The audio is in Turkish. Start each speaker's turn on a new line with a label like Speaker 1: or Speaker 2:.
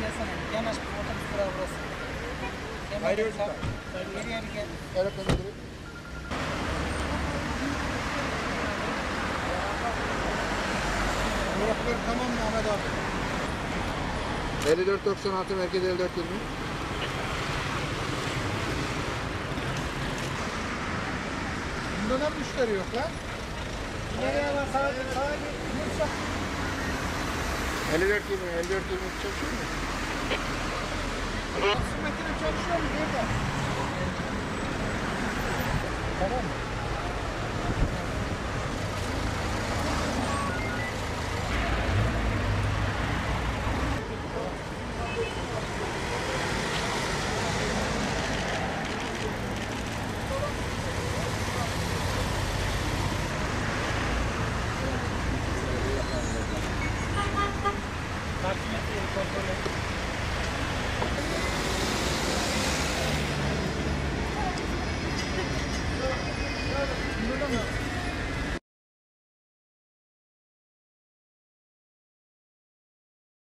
Speaker 1: gelsene. Yanaş bir otobüs durağı burası.
Speaker 2: Hayır,
Speaker 1: Geri
Speaker 2: yoksa.
Speaker 1: geri gel.
Speaker 2: Evet, evet. Buraklar tamam mı Ahmet abi?
Speaker 3: 54.96 merkez 54.20.
Speaker 2: Bunda ne müşteri yok lan?
Speaker 1: Nereye var? Sağa git.
Speaker 3: 54.20 çalışıyor mu?
Speaker 2: Aksın makine çalışıyor mu? Burada. Tamam mı?
Speaker 1: Taksimetreyi kontrol et.
Speaker 2: Burada mı?